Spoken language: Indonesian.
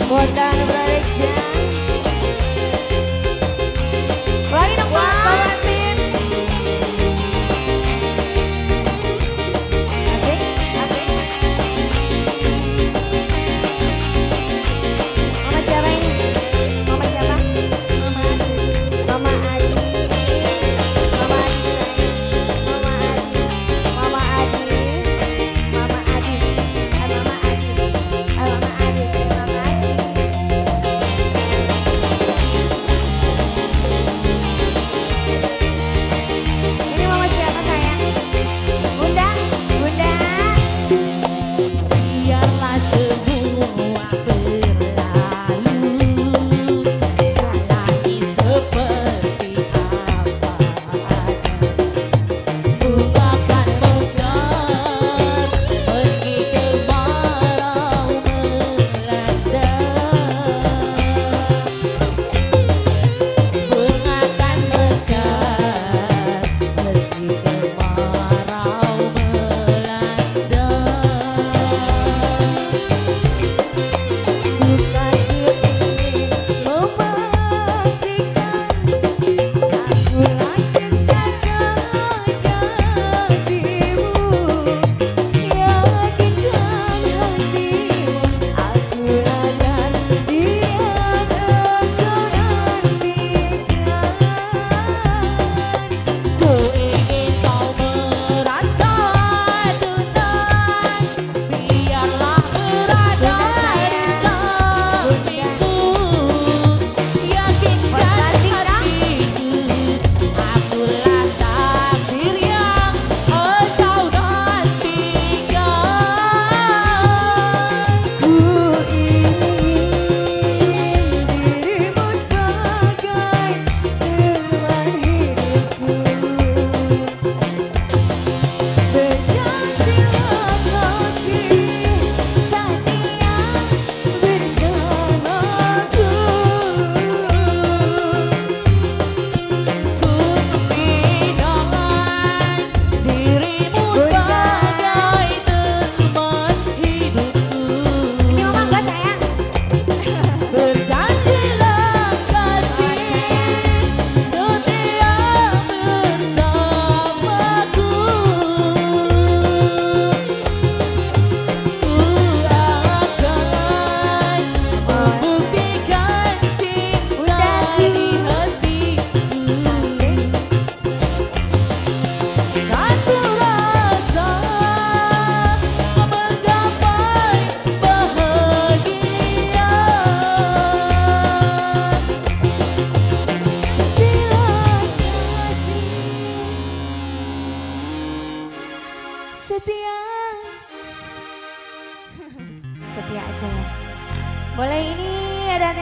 Bondan Production. Lari dong Pak. Asik, asik. Mama siapa ini? Mama siapa? Mama Adi. Mama Adi. Mama Adi. Mama Adi. Mama Adi. Mama Adi. Mama Adi. Mama Adi. Terima kasih. Ini mama siapa sayang? Bunda, Bunda. Biarlah semua berlalu, jalani seperti apa adanya. Bukakan mekar meski kemarau melanda. Bukakan mekar meski kemarau melanda. Bukan ingin memastikan akulah cinta sejatimu. Yakinkan hatimu, akulah dan dia engkau nantikan. Ku ingin kau merasa tenang, biarlah berada di sampingku. Yakinkan hatiku, akulah takdir yang engkau nantikan. Ku ingin dirimu sebagai teman hidupku. Berjanjilah kasih setia bersamaku. Ku pindahkan dirimu sebagai teman hidupku. Ini mama enggak sayang? Berjanjilah kasih setia bersamaku. Ku akan membuktikan cinta di hatiku. Satu rasa menggapai bahagia. Setia. Setia aja ya. Boleh ini ada